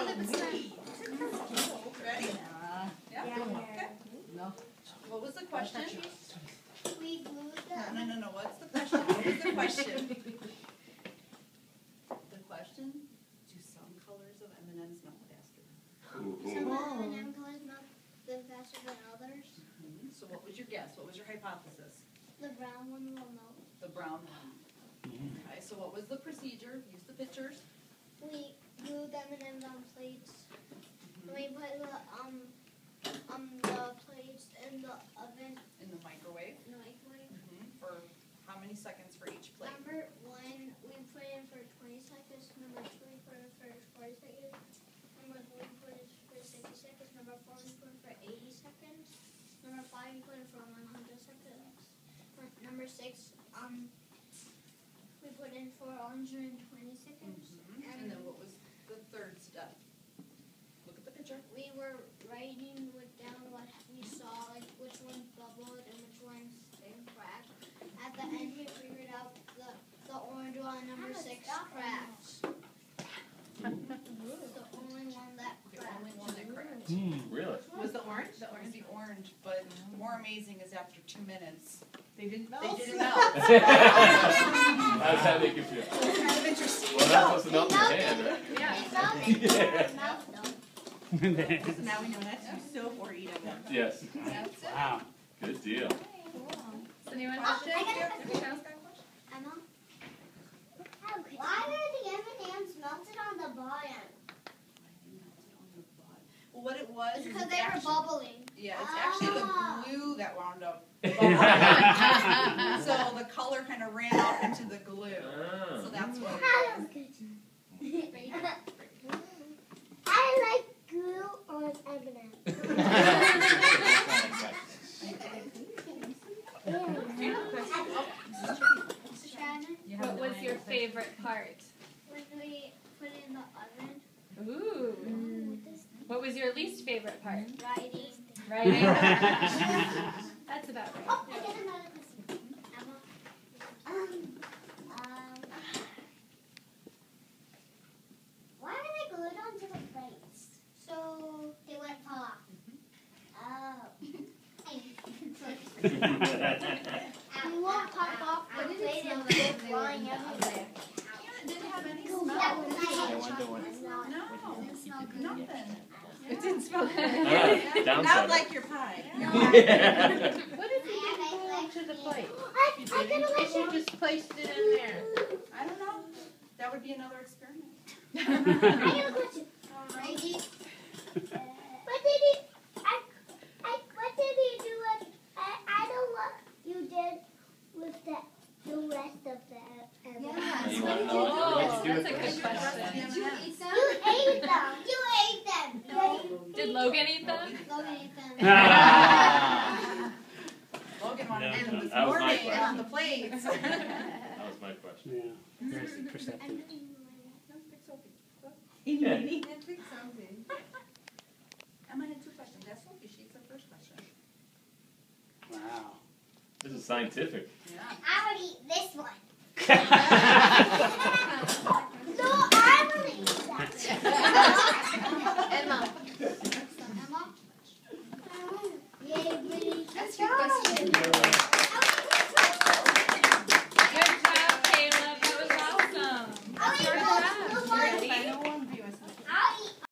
Ready? Yeah. Okay. No. What was the question? We glued them. No. What's the question? What was the question? The question? Do some colors of M&Ms melt faster? Some M&M colors melt them faster than others. So what was your guess? What was your hypothesis? The brown one will melt. The brown one. Okay, so what was the procedure? Use the pictures. We glued the M&Ms on plates. We put the plates in the oven. In the microwave. In the microwave. For how many seconds for each plate? Number 1, we put it in for 20 seconds. Number 2, we put it for 40 seconds. Number 3, we put it for 60 seconds. Number 4, we put it for 80 seconds. Number 5, we put it for 100 seconds. Number 6, we put in for 120 seconds. And then what was the third step? Look at the picture. We were writing down what we saw, like which ones bubbled and which ones cracked. At the end, we figured out the orange one, number 6, cracked. The only one that The cracked. only one that cracked. Really? Was the orange? The orange. The orange, but more amazing is after 2 minutes, They didn't melt. they didn't melt. How does that make you feel? It's kind of interesting. Well, that's supposed to melt in your hand, right? It melted. Now we know not to use soap or eat them. Yes. That's it. Wow. Good deal. Anyone Oh, question? I got a question. Got a question? Emma? Why are the M&Ms melted on the bottom? Well, what it was is Because it's they were actually, bubbling. yeah, it's actually the glue that wound up. So the color kind of ran out into the glue. So that's what it was. I like glue on M&Ms. What was your favorite part? When we put it in the oven, Ooh. What was your least favorite part? writing. Writing? That's about right. Oh, I get another question. Emma. Why are they glued onto the plates? So they wouldn't fall off. Oh. We won't pop off the plate and go flying everywhere. It didn't have any That smell. was nice. No, it smelled good. Nothing. It didn't smell good. Downside. Not like your pie. Yeah. What did you do to the plate? I got a You question. should just placed it in there. I don't know. That would be another experiment. I got a question. Ready? What did he? What did he do with? I know what you did with the rest of the. You want to know Oh, what you do that's a with good it? question. You ate them. You ate them. You ate them. Did Logan eat them? Logan ate them. Logan wanted No, them this that was my morning question. on the plates. That was my question. Yeah. Very perceptive. Yeah. Emma had 2 questions. That's Sophie. She's the first question. Wow. This is scientific. Yeah. I already eat this one.